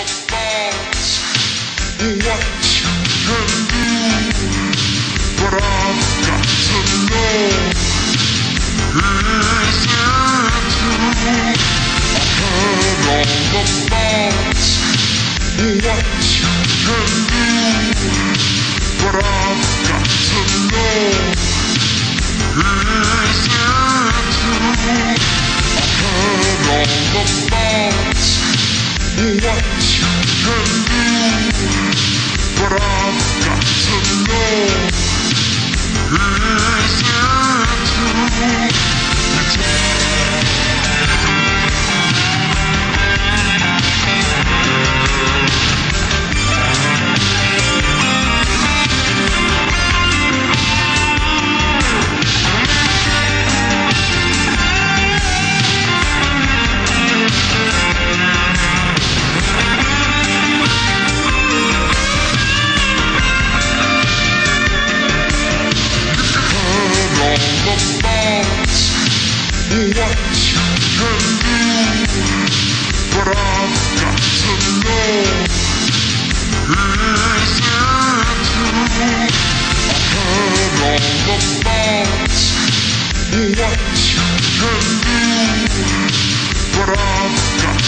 thoughts what you can do, but I've got to know, is it true? I heard all the thoughts what you can do, but I've got to know, is it true? I heard all the thoughts what you can do, but I've got to know, is it true? What you can do, but I've got to know, is it true? I heard all the thoughts what you can do, but I've got